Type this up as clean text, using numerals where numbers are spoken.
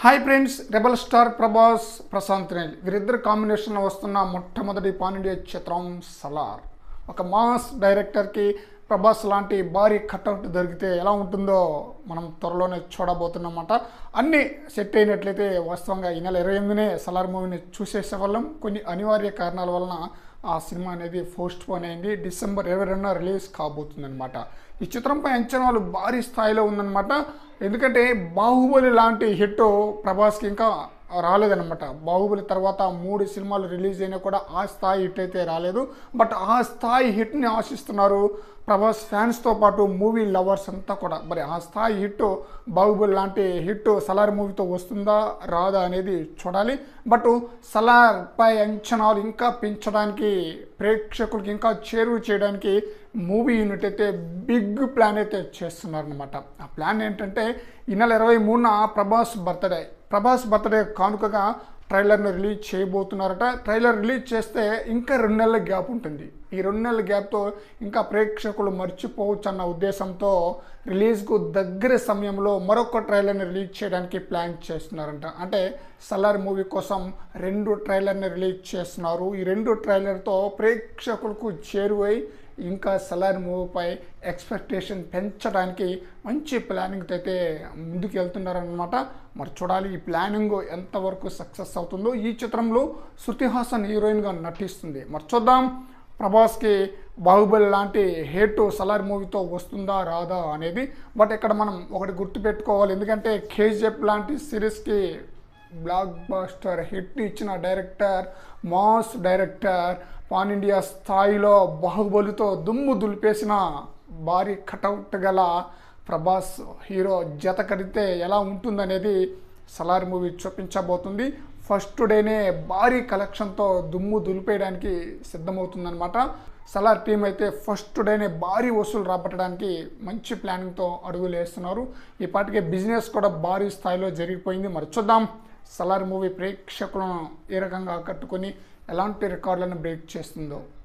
Hi friends, rebel star Prabhas Prashanth Neel వీరిద్దరు కాంబినేషన్లో వస్తున్న మొట్టమొదటి పాన్ ఇండియా చిత్రం సలార్. ఒక మాస్ డైరెక్టర్కి ప్రభాస్ లాంటి భారీ కట్అవుట్ దొరికితే ఎలా ఉంటుందో మనం త్వరలోనే చూడబోతున్నమాట. అన్నీ సెట్ అయినట్లయితే వాస్తవంగా ఈ నెల 28నే సలార్ మూవీని చూసేసేవాళ్ళం. కొన్ని అనివార్య కారణాల వలన ఆ సినిమా అనేది పోస్ట్ పోన్ అయింది. డిసెంబర్ 22న రిలీజ్ కాబోతుందన్నమాట. ఈ చిత్రంపై అంచనాలు భారీ స్థాయిలో ఉందన్నమాట. ఎందుకంటే బాహుబలి లాంటి హిట్ ప్రభాస్కి ఇంకా రాలేదన్నమాట. బాహుబలి తర్వాత 3 సినిమాలు రిలీజ్ అయినా కూడా ఆ స్థాయి హిట్ అయితే రాలేదు. బట్ ఆ స్థాయి హిట్ని ఆశిస్తున్నారు ప్రభాస్ ఫ్యాన్స్తో పాటు మూవీ లవర్స్ అంతా కూడా. మరి ఆ స్థాయి హిట్ బాహుబలి లాంటి హిట్ సలార్ మూవీతో వస్తుందా రాదా అనేది చూడాలి. బట్ సలార్పై అంచనాలు ఇంకా పెంచడానికి, ప్రేక్షకులకి ఇంకా చేరువ చేయడానికి మూవీ యూనిట్ అయితే బిగ్ ప్లాన్ అయితే చేస్తున్నారనమాట. ఆ ప్లాన్ ఏంటంటే ఈ నెల 23న ప్రభాస్ బర్త్డే కానుకగా ట్రైలర్ను రిలీజ్ చేయబోతున్నారట. ట్రైలర్ రిలీజ్ చేస్తే ఇంకా 2 నెలల గ్యాప్ ఉంటుంది. ఈ 2 నెలల గ్యాప్తో ఇంకా ప్రేక్షకులు మర్చిపోవచ్చు అన్న ఉద్దేశంతో రిలీజ్కు దగ్గర సమయంలో మరొక ట్రైలర్ని రిలీజ్ చేయడానికి ప్లాన్ చేస్తున్నారంట. అంటే సలార్ మూవీ కోసం 2 ట్రైలర్ని రిలీజ్ చేస్తున్నారు. ఈ 2 ట్రైలర్తో ప్రేక్షకులకు చేరువై ఇంకా సలార్ మూవీపై ఎక్స్పెక్టేషన్ పెంచడానికి మంచి ప్లానింగ్ అయితే ముందుకు వెళ్తున్నారనమాట. మరి చూడాలి ఈ ప్లానింగ్ ఎంతవరకు సక్సెస్ అవుతుందో. ఈ చిత్రంలో శృతి హాసన్ హీరోయిన్గా నటిస్తుంది. మరి చూద్దాం ప్రభాస్కి బాహుబలి లాంటి హిట్ సలార్ మూవీతో వస్తుందా రాదా అనేది. బట్ ఇక్కడ మనం ఒకటి గుర్తుపెట్టుకోవాలి. ఎందుకంటే కేజీఎఫ్ లాంటి సిరీస్కి బ్లాక్ బాస్టర్ హిట్ ఇచ్చిన director, mass director, pan India స్థాయిలో బాహుబలితో దుమ్ము దులిపేసిన భారీ కటౌట్ గల ప్రభాస్ హీరో జత కడితే ఎలా ఉంటుందనేది సలార్ మూవీ చూపించబోతుంది. ఫస్ట్ డేనే భారీ కలెక్షన్తో దుమ్ము దులిపేయడానికి సిద్ధమవుతుందన్నమాట. సలార్ టీం అయితే ఫస్ట్ డేనే భారీ వసూలు రాబట్టడానికి మంచి ప్లానింగ్తో అడుగులు వేస్తున్నారు. ఈ పాటికే బిజినెస్ కూడా భారీ స్థాయిలో జరిగిపోయింది. మరి చూద్దాం సలార్ మూవీ ప్రేక్షకులను ఏ రకంగా ఆకట్టుకొని ఎలాంటి రికార్డులను బ్రేక్ చేస్తుందో.